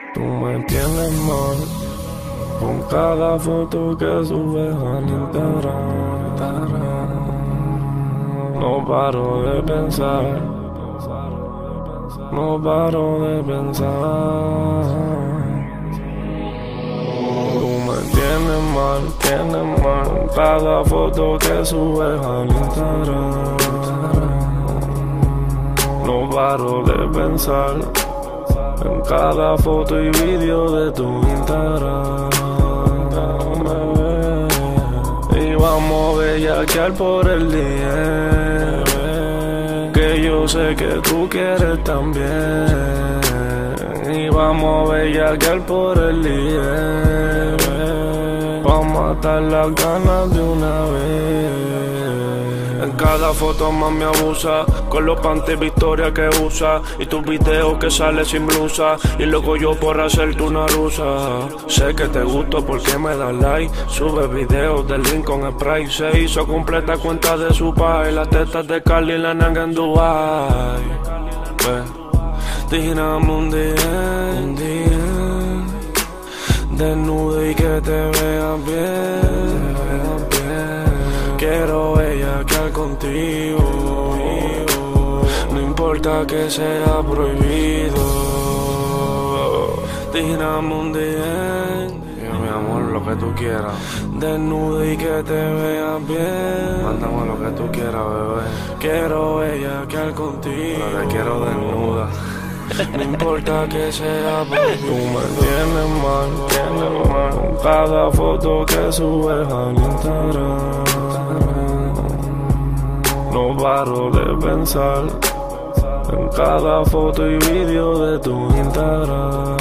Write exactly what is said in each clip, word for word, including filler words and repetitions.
Tú me tienes mal con cada foto que subes al Instagram. No paro de pensar, no paro de pensar. Tú me tienes mal, tienes mal cada foto que subes al Instagram. No paro de pensar en cada foto y vídeo de tu Instagram. Y vamos a bellaquear por el día, que yo sé que tú quieres también. Y vamos a bellaquear por el día, pa' matar las ganas de una vez. En cada foto más me abusa, con los panties Victoria que usa, y tus videos que sale sin blusa, y loco yo por hacerte una rusa. Sé que te gusto porque me das like, sube videos del Lincoln Spray. Se hizo completa cuenta de su pai, las tetas de Cali y la nanga en Dubai. Tiramos un día, un día desnudo y que te veas bien, bien. Quiero bellaquear contigo, no importa que sea prohibido. Tiramos un día, mi amor, lo que tú quieras, desnudo y que te veas bien. Mándame lo que tú quieras, bebé. Quiero bellaquear contigo, pero te quiero desnuda. No importa que sea por tú me tienes mal, tienes mal cada foto que subes al Instagram. No paro de pensar en cada foto y vídeo de tu Instagram.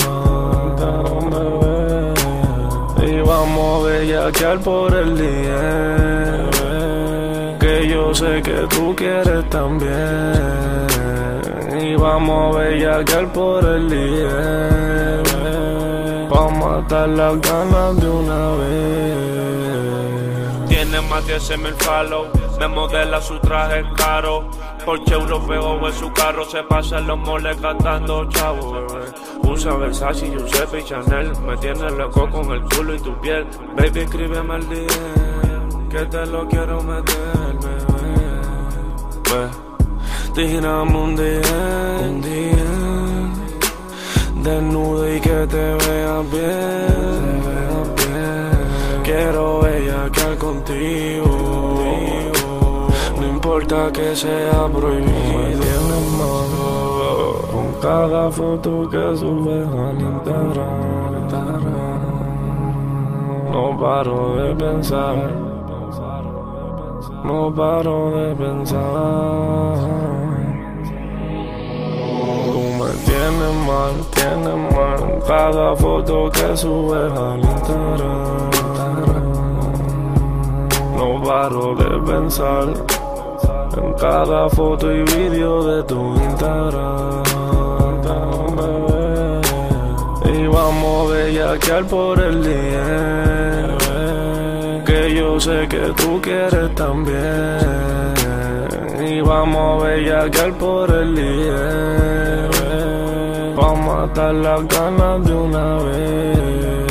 Y vamos a bellaquear por el día, que yo sé que tú quieres también. Y vamos a bellaquear por el día, pa' matar las ganas de una vez. Tiene más de diez mil follow, me modela su traje caro. Porsche europeo en su carro, se pasa en los moles gastando chavo, bebé. Usa Versace, Giuseppe y Chanel, me tiene loco con el culo y tu piel. Baby, escríbeme al día, que te lo quiero meter, bebé. Tiramos un día, un día desnudo y que te veas bien, veas bien. Quiero bellaquear contigo, no importa que sea prohibido. Me tienes mal con cada foto que subes al Instagram. No paro de pensar, no paro de pensar. Tú me tienes mal, tienes mal cada foto que subes al Instagram. No paro de pensar en cada foto y vídeo de tu Instagram. Y vamos a bellaquear por el día, que yo sé que tú quieres también. Y vamos a bellaquear por el día, pa' matar las ganas de una vez.